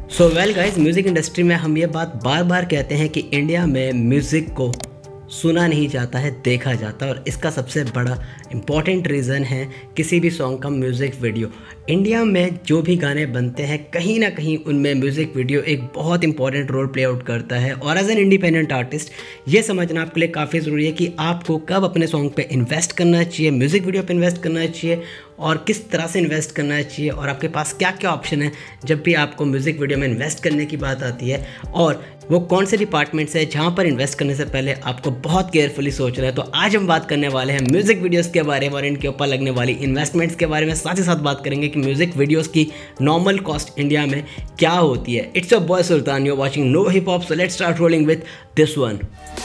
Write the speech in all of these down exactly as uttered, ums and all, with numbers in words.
सो well guys, music industry में हम ये बात बार बार कहते हैं कि इंडिया में म्यूज़िक को सुना नहीं जाता है, देखा जाता है। और इसका सबसे बड़ा इम्पॉर्टेंट रीज़न है किसी भी सॉन्ग का म्यूज़िक वीडियो। इंडिया में जो भी गाने बनते हैं कहीं ना कहीं उनमें म्यूज़िक वीडियो एक बहुत इंपॉर्टेंट रोल प्ले आउट करता है। और एज एन इंडिपेंडेंट आर्टिस्ट ये समझना आपके लिए काफ़ी ज़रूरी है कि आपको कब अपने सॉन्ग पे इन्वेस्ट करना चाहिए, म्यूज़िक वीडियो पे इन्वेस्ट करना चाहिए और किस तरह से इन्वेस्ट करना चाहिए, और आपके पास क्या क्या ऑप्शन है जब भी आपको म्यूज़िक वीडियो में इन्वेस्ट करने की बात आती है, और वो कौन से डिपार्टमेंट्स है जहाँ पर इन्वेस्ट करने से पहले आपको बहुत केयरफुली सोचना है। तो आज हम बात करने वाले हैं म्यूज़िक वीडियोस के बारे में और इनके ऊपर लगने वाली इन्वेस्टमेंट्स के बारे में। साथ ही साथ बात करेंगे कि म्यूज़िक वीडियोस की नॉर्मल कॉस्ट इंडिया में क्या होती है। It's your boy Sultan, you are watching no hip hop, so let's start rolling with this one.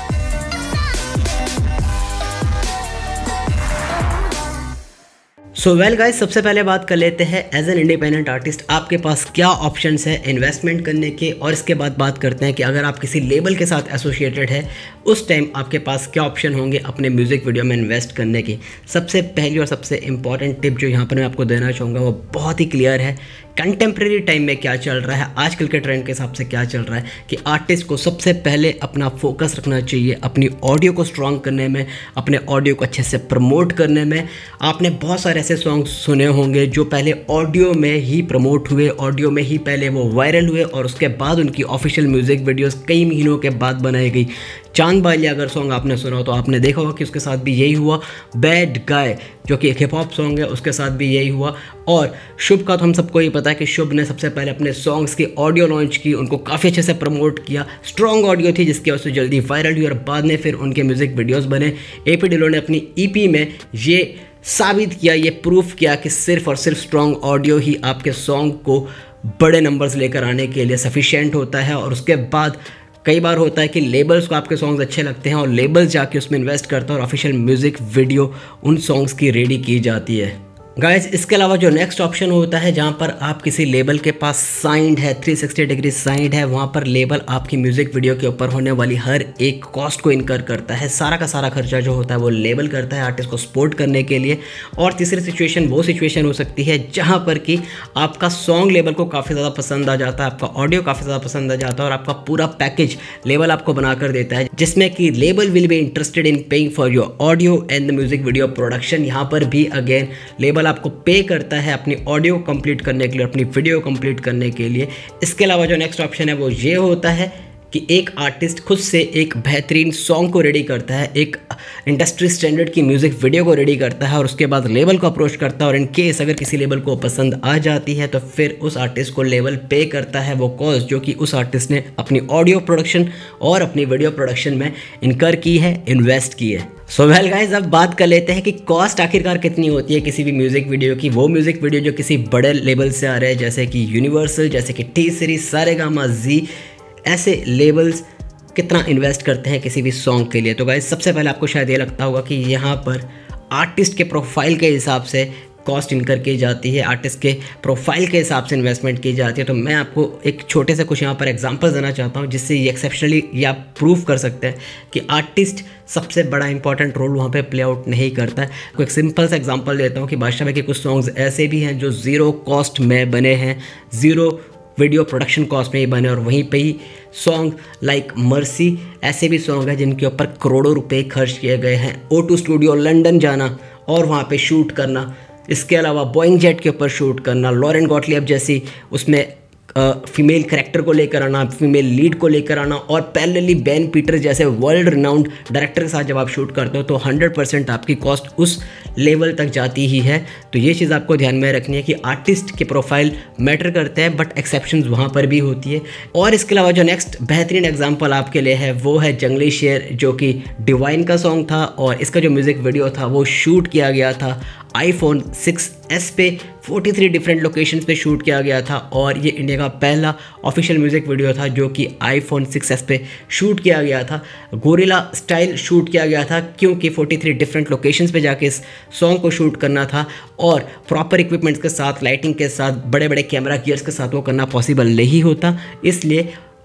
So well guys, सबसे पहले बात कर लेते हैं एज एन इंडिपेंडेंट आर्टिस्ट आपके पास क्या ऑप्शंस है इन्वेस्टमेंट करने के, और इसके बाद बात करते हैं कि अगर आप किसी लेबल के साथ एसोसिएटेड है उस टाइम आपके पास क्या ऑप्शन होंगे अपने म्यूज़िक वीडियो में इन्वेस्ट करने की। सबसे पहली और सबसे इंपॉर्टेंट टिप जो यहाँ पर मैं आपको देना चाहूँगा वो बहुत ही क्लियर है। कंटेम्प्रेरी टाइम में क्या चल रहा है, आजकल के ट्रेंड के हिसाब से क्या चल रहा है कि आर्टिस्ट को सबसे पहले अपना फोकस रखना चाहिए अपनी ऑडियो को स्ट्रॉन्ग करने में, अपने ऑडियो को अच्छे से प्रमोट करने में। आपने बहुत सारे ऐसे सॉन्ग सुने होंगे जो पहले ऑडियो में ही प्रमोट हुए, ऑडियो में ही पहले वो वायरल हुए और उसके बाद उनकी ऑफिशियल म्यूज़िक वीडियोस कई महीनों के बाद बनाई गई। चांद बालिया अगर सॉन्ग आपने सुना हो तो आपने देखा होगा कि उसके साथ भी यही हुआ। बैड गाय जो कि एक हिप हॉप सॉन्ग है उसके साथ भी यही हुआ। और शुभ का तो हम सबको ही पता है कि शुभ ने सबसे पहले अपने सॉन्ग्स की ऑडियो लॉन्च की, उनको काफ़ी अच्छे से प्रमोट किया, स्ट्रॉन्ग ऑडियो थी जिसकी वजह से जल्दी वायरल हुई और बाद में फिर उनके म्यूज़िक वीडियोस बने। एपी ढिल्लों ने अपनी ईपी में ये साबित किया, ये प्रूफ किया कि सिर्फ और सिर्फ स्ट्रॉन्ग ऑडियो ही आपके सॉन्ग को बड़े नंबर्स लेकर आने के लिए सफिशिएंट होता है। और उसके बाद कई बार होता है कि लेबल्स को आपके सॉन्ग्स अच्छे लगते हैं और लेबल्स जाके उसमें इन्वेस्ट करता है और ऑफिशियल म्यूज़िक वीडियो उन सॉन्ग्स की रेडी की जाती है। गाइस, इसके अलावा जो नेक्स्ट ऑप्शन होता है जहाँ पर आप किसी लेबल के पास साइंड है, थ्री सिक्सटी डिग्री साइंड है, वहाँ पर लेबल आपकी म्यूज़िक वीडियो के ऊपर होने वाली हर एक कॉस्ट को इनकर करता है। सारा का सारा खर्चा जो होता है वो लेबल करता है आर्टिस्ट को सपोर्ट करने के लिए। और तीसरी सिचुएशन वो सिचुएशन हो सकती है जहाँ पर कि आपका सॉन्ग लेबल को काफ़ी ज़्यादा पसंद आ जाता है, आपका ऑडियो काफ़ी ज़्यादा पसंद आ जाता है और आपका पूरा पैकेज लेबल आपको बना कर देता है, जिसमें कि label will be interested in paying for your audio and the music video production. यहाँ पर भी अगेन लेबल आपको पे करता है अपनी ऑडियो कंप्लीट करने के लिए, अपनी वीडियो कंप्लीट करने के लिए। इसके अलावा जो नेक्स्ट ऑप्शन है वो ये होता है कि एक आर्टिस्ट खुद से एक बेहतरीन सॉन्ग को रेडी करता है, एक इंडस्ट्री स्टैंडर्ड की म्यूज़िक वीडियो को रेडी करता है और उसके बाद लेबल को अप्रोच करता है। और इन केस अगर किसी लेबल को पसंद आ जाती है तो फिर उस आर्टिस्ट को लेबल पे करता है वो कॉस्ट जो कि उस आर्टिस्ट ने अपनी ऑडियो प्रोडक्शन और अपनी वीडियो प्रोडक्शन में इनकर की है, इन्वेस्ट की है। सो वेल गाइस, अब बात कर लेते हैं कि कॉस्ट आखिरकार कितनी होती है किसी भी म्यूज़िक वीडियो की। वो म्यूज़िक वीडियो जो किसी बड़े लेबल से आ रहे हैं जैसे कि यूनिवर्सल, जैसे कि टी सीरीज, सारेगामा, जी, ऐसे लेबल्स कितना इन्वेस्ट करते हैं किसी भी सॉन्ग के लिए। तो गाइस, सबसे पहले आपको शायद ये लगता होगा कि यहाँ पर आर्टिस्ट के प्रोफाइल के हिसाब से कॉस्ट इनकर की जाती है, आर्टिस्ट के प्रोफाइल के हिसाब से इन्वेस्टमेंट की जाती है। तो मैं आपको एक छोटे से कुछ यहाँ पर एग्जांपल देना चाहता हूँ जिससे ये एक्सेप्शनली ये आप प्रूव कर सकते हैं कि आर्टिस्ट सबसे बड़ा इंपॉर्टेंट रोल वहाँ पे प्ले आउट नहीं करता है। कोई एक सिंपल सा एग्जांपल देता हूँ कि बादशाह भाई के कुछ सॉन्ग्स ऐसे भी हैं जो ज़ीरो कॉस्ट में बने हैं, ज़ीरो वीडियो प्रोडक्शन कॉस्ट में ही बने, और वहीं पे ही सॉन्ग लाइक मर्सी ऐसे भी सॉन्ग हैं जिनके ऊपर करोड़ों रुपए खर्च किए गए हैं। ओ टू स्टूडियो लंदन जाना और वहाँ पे शूट करना, इसके अलावा बोइंग जेट के ऊपर शूट करना, लॉरेन गॉटलिब जैसी उसमें फीमेल कैरेक्टर को लेकर आना, फीमेल लीड को लेकर आना, और पैरेलली बैन पीटर जैसे वर्ल्ड रिनाउंड डायरेक्टर के साथ जब आप शूट करते हो तो हंड्रेड परसेंट आपकी कॉस्ट उस लेवल तक जाती ही है। तो ये चीज़ आपको ध्यान में रखनी है कि आर्टिस्ट के प्रोफाइल मैटर करते हैं बट एक्सेप्शंस वहाँ पर भी होती है। और इसके अलावा जो नेक्स्ट बेहतरीन एग्जांपल आपके लिए है वो है जंगली शेर, जो कि डिवाइन का सॉन्ग था और इसका जो म्यूज़िक वीडियो था वो शूट किया गया था आईफोन सिक्स एस पे, तैंतालीस डिफरेंट लोकेशंस पे शूट किया गया था। और ये इंडिया का पहला ऑफिशियल म्यूज़िक वीडियो था जो कि आईफोन सिक्स एस पे शूट किया गया था, गोरिल्ला स्टाइल शूट किया गया था, क्योंकि तैंतालीस डिफरेंट लोकेशंस पे जाके इस सॉन्ग को शूट करना था और प्रॉपर इक्विपमेंट्स के साथ, लाइटिंग के साथ, बड़े बड़े कैमरा गियर्स के साथ वो करना पॉसिबल नहीं होता। इसलिए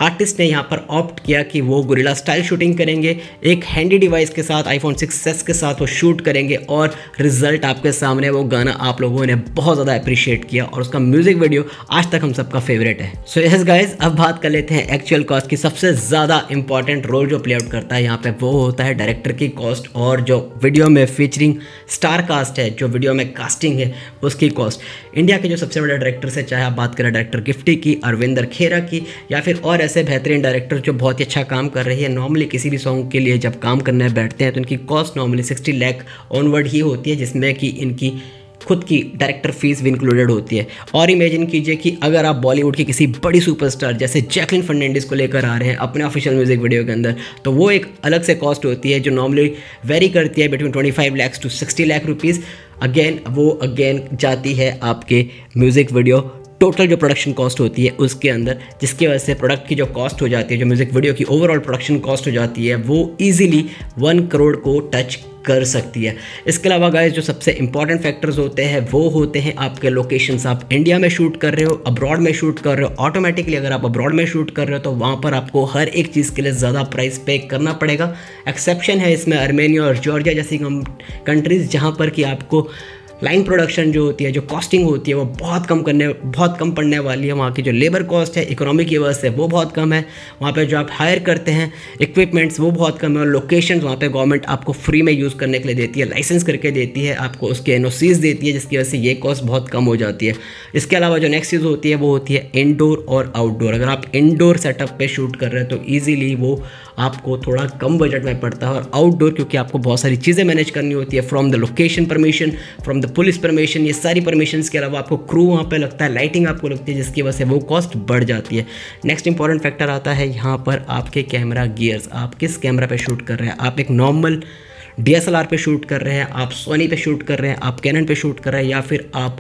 आर्टिस्ट ने यहाँ पर ऑप्ट किया कि वो गोरिल्ला स्टाइल शूटिंग करेंगे, एक हैंडी डिवाइस के साथ आईफोन सिक्स एस के साथ वो शूट करेंगे और रिजल्ट आपके सामने। वो गाना आप लोगों ने बहुत ज़्यादा अप्रिशिएट किया और उसका म्यूजिक वीडियो आज तक हम सबका फेवरेट है। सो यस गाइज, अब बात कर लेते हैं एक्चुअल कॉस्ट की। सबसे ज़्यादा इंपॉर्टेंट रोल जो प्ले आउट करता है यहाँ पे वो होता है डायरेक्टर की कॉस्ट और जो वीडियो में फीचरिंग स्टार कास्ट है, जो वीडियो में कास्टिंग है उसकी कॉस्ट। इंडिया के जो सबसे बड़े डायरेक्टर से, चाहे आप बात करें डायरेक्टर गिफ्टी की, अरविंदर खेरा की, या फिर और ऐसे बेहतरीन डायरेक्टर जो बहुत ही अच्छा काम कर रही है, नॉर्मली किसी भी सॉन्ग के लिए जब काम करने बैठते हैं तो इनकी cost normally sixty lakh onward ही होती है, जिसमें कि इनकी खुद की डायरेक्टर फीस भी इंक्लूडेड होती है। और इमेजिन कीजिए कि अगर आप बॉलीवुड की किसी बड़ी सुपरस्टार जैसे जैकलिन फर्नांडिस को लेकर आ रहे हैं अपने ऑफिशियल म्यूजिक वीडियो के अंदर, तो वो एक अलग से कॉस्ट होती है जो नॉर्मली वेरी करती है between twenty five lakhs to sixty lakh rupees. Again वो अगेन जाती है आपके म्यूज़िक वीडियो टोटल जो प्रोडक्शन कॉस्ट होती है उसके अंदर, जिसकी वजह से प्रोडक्ट की जो कॉस्ट हो जाती है, जो म्यूज़िक वीडियो की ओवरऑल प्रोडक्शन कॉस्ट हो जाती है, वो ईजिली वन करोड़ को टच कर सकती है। इसके अलावा गाइस जो सबसे इंपॉर्टेंट फैक्टर्स होते हैं वो होते हैं आपके लोकेशंस। आप इंडिया में शूट कर रहे हो, अब्रॉड में शूट कर रहे हो, ऑटोमेटिकली अगर आप अब्रॉड में शूट कर रहे हो तो वहाँ पर आपको हर एक चीज़ के लिए ज़्यादा प्राइस पे करना पड़ेगा। एक्सेप्शन है इसमें आर्मेनिया और जॉर्जिया जैसी कंट्रीज़, जहाँ पर कि आपको लाइन प्रोडक्शन जो होती है, जो कॉस्टिंग होती है वो बहुत कम करने बहुत कम पड़ने वाली है। वहाँ की जो लेबर कॉस्ट है इकोनॉमी की वजह से वो बहुत कम है। वहाँ पे जो आप हायर करते हैं इक्विपमेंट्स वो बहुत कम है और लोकेशंस वहाँ पे गवर्नमेंट आपको फ्री में यूज़ करने के लिए देती है, लाइसेंस करके देती है, आपको उसके एन ओ सीज़ देती है, जिसकी वजह से ये कॉस्ट बहुत कम हो जाती है। इसके अलावा जो नेक्स्ट चीज़ होती है वो होती है इनडोर और आउटडोर। अगर आप इनडोर सेटअप पे शूट कर रहे हैं तो ईजिली वो आपको थोड़ा कम बजट में पड़ता है, और आउटडोर क्योंकि आपको बहुत सारी चीज़ें मैनेज करनी होती है, from the location permission, from the police permission, ये सारी परमिशंस के अलावा आपको क्रू वहाँ पे लगता है, लाइटिंग आपको लगती है, जिसकी वजह से वो कॉस्ट बढ़ जाती है। नेक्स्ट इंपॉर्टेंट फैक्टर आता है यहाँ पर आपके कैमरा गियर्स। आप किस कैमरा पे शूट कर रहे हैं? आप एक normal D S L R पे शूट कर रहे हैं, आप सोनी पे शूट कर रहे हैं, आप कैनन पे शूट कर रहे हैं, या फिर आप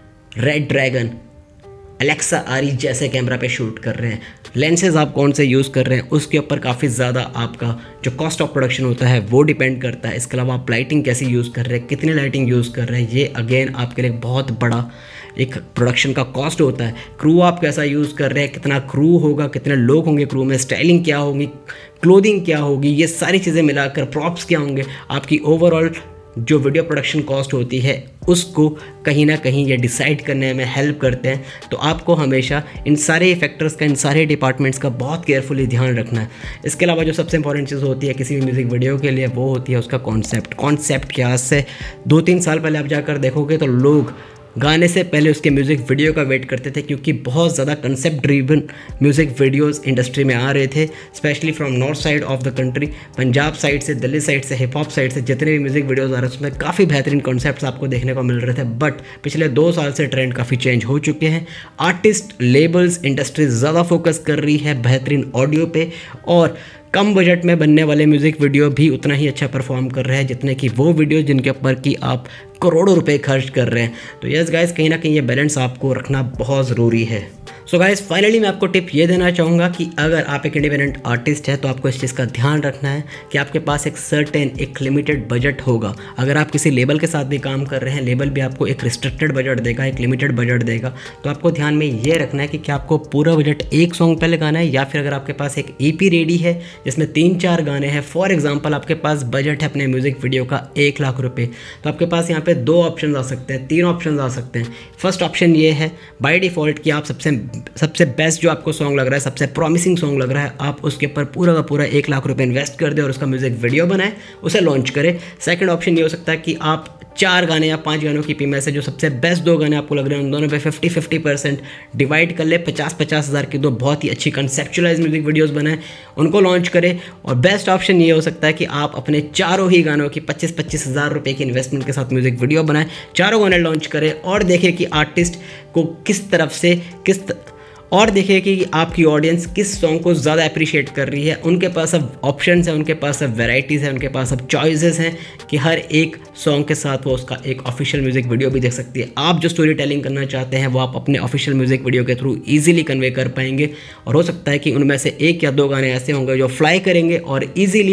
रेड ड्रैगन, एलेक्सा आरी जैसे कैमरा पे शूट कर रहे हैं। लेंसेज आप कौन से यूज़ कर रहे हैं उसके ऊपर काफ़ी ज़्यादा आपका जो कॉस्ट ऑफ प्रोडक्शन होता है वो डिपेंड करता है। इसके अलावा आप लाइटिंग कैसी यूज़ कर रहे हैं, कितनी लाइटिंग यूज़ कर रहे हैं, ये अगेन आपके लिए बहुत बड़ा एक प्रोडक्शन का कॉस्ट होता है। क्रू आप कैसा यूज़ कर रहे हैं, कितना क्रू होगा, कितने लोग होंगे क्रू में, स्टाइलिंग क्या होगी, क्लोथिंग क्या होगी, ये सारी चीज़ें मिलाकर प्रॉप्स क्या होंगे, आपकी ओवरऑल जो वीडियो प्रोडक्शन कॉस्ट होती है उसको कहीं ना कहीं ये डिसाइड करने में हेल्प करते हैं। तो आपको हमेशा इन सारे फैक्टर्स का, इन सारे डिपार्टमेंट्स का बहुत केयरफुली ध्यान रखना है। इसके अलावा जो सबसे इंपॉर्टेंट चीज़ होती है किसी भी म्यूज़िक वीडियो के लिए वो होती है उसका कॉन्सेप्ट। कॉन्सेप्ट क्या, आज से दो तीन साल पहले आप जाकर देखोगे तो लोग गाने से पहले उसके म्यूज़िक वीडियो का वेट करते थे, क्योंकि बहुत ज़्यादा concept driven music videos industry में आ रहे थे, specially from north side of the country. Punjab side से, दिल्ली साइड से, हिप हॉप साइड से जितने भी म्यूज़िक वीडियोस आ रहे थे उसमें काफ़ी बेहतरीन कॉन्सेप्ट्स आपको देखने को मिल रहे थे। बट पिछले दो साल से ट्रेंड काफ़ी चेंज हो चुके हैं। आर्टिस्ट, लेबल्स, इंडस्ट्री ज़्यादा फोकस कर रही है बेहतरीन ऑडियो पे, और कम बजट में बनने वाले म्यूज़िक वीडियो भी उतना ही अच्छा परफॉर्म कर रहे हैं जितने कि वो वीडियो जिनके ऊपर कि आप करोड़ों रुपए खर्च कर रहे हैं। तो यस गाइस, कहीं ना कहीं ये बैलेंस आपको रखना बहुत ज़रूरी है। सो गाइस, फाइनली मैं आपको टिप ये देना चाहूँगा कि अगर आप एक इंडिपेंडेंट आर्टिस्ट है तो आपको इस चीज़ का ध्यान रखना है कि आपके पास एक सर्टेन, एक लिमिटेड बजट होगा। अगर आप किसी लेबल के साथ भी काम कर रहे हैं, लेबल भी आपको एक रिस्ट्रिक्टेड बजट देगा, एक लिमिटेड बजट देगा, तो आपको ध्यान में ये रखना है कि क्या आपको पूरा बजट एक सॉन्ग पे लगाना है, या फिर अगर आपके पास एक ई पी रेडी है जिसमें तीन चार गाने हैं, फॉर एग्जाम्पल आपके पास बजट है अपने म्यूज़िक वीडियो का एक लाख रुपये, तो आपके पास यहाँ पे दो ऑप्शन आ सकते हैं, तीन ऑप्शन आ सकते हैं। फर्स्ट ऑप्शन ये है बाय डिफ़ॉल्ट कि आप सबसे सबसे बेस्ट जो आपको सॉन्ग लग रहा है, सबसे प्रॉमिसिंग सॉन्ग लग रहा है, आप उसके ऊपर पूरा का पूरा एक लाख रुपए इन्वेस्ट कर दें और उसका म्यूज़िक वीडियो बनाएं, उसे लॉन्च करें। सेकंड ऑप्शन ये हो सकता है कि आप चार गाने या पांच गानों की पी में से जो सबसे बेस्ट दो गाने आपको लग रहे हैं उन दोनों पे फिफ्टी फिफ्टी परसेंट डिवाइड कर ले, पचास पचास हज़ार की दो बहुत ही अच्छी कंसेप्चुअलाइज म्यूजिक वीडियोस बनाएं, उनको लॉन्च करें। और बेस्ट ऑप्शन ये हो सकता है कि आप अपने चारों ही गानों की पच्चीस पच्चीस हज़ार रुपये की इन्वेस्टमेंट के साथ म्यूजिक वीडियो बनाएं, चारों गाने लॉन्च करें और देखें कि आर्टिस्ट को किस तरफ से किस त... और देखिए कि आपकी ऑडियंस किस सॉन्ग को ज़्यादा अप्रिशिएट कर रही है। उनके पास अब ऑप्शंस हैं, उनके पास अब वैरायटीज़ हैं, उनके पास अब चॉइसेस हैं कि हर एक सॉन्ग के साथ वो उसका एक ऑफिशियल म्यूज़िक वीडियो भी देख सकती है। आप जो स्टोरी टेलिंग करना चाहते हैं वो आप अपने ऑफिशियल म्यूज़िक वीडियो के थ्रू ईजिली कन्वे कर पाएंगे। और हो सकता है कि उनमें से एक या दो गाने ऐसे होंगे जो फ्लाई करेंगे और ईजिली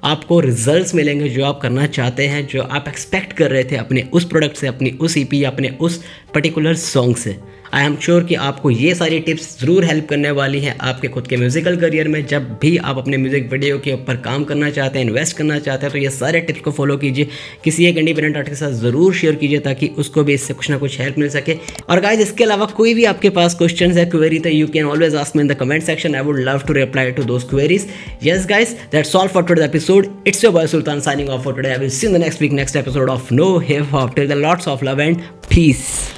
आपको रिजल्ट्स मिलेंगे जो आप करना चाहते हैं, जो आप एक्सपेक्ट कर रहे थे अपने उस प्रोडक्ट से, अपनी उस ईपी, अपने उस पर्टिकुलर सॉन्ग से। आई एम श्योर कि आपको ये सारी टिप्स ज़रूर हेल्प करने वाली हैं आपके खुद के म्यूज़िकल करियर में। जब भी आप अपने म्यूज़िक वीडियो के ऊपर काम करना चाहते हैं, इन्वेस्ट करना चाहते हैं, तो ये सारे टिप्स को फॉलो कीजिए, किसी एक इंडिपेंडेंट आर्टिस्ट के साथ ज़रूर शेयर कीजिए ताकि उसको भी इससे कुछ ना कुछ हेल्प मिल सके। और गाइज इसके अलावा कोई भी आपके पास क्वेश्चन है, क्वेरी, तो you can always ask me in the comment section. I would love to reply to those queries. Yes guys, that's all for today's episode. It's your boy Sultan signing off for today. I will see you in the next week, next episode of No Hip Hop. Till then, lots of love and peace.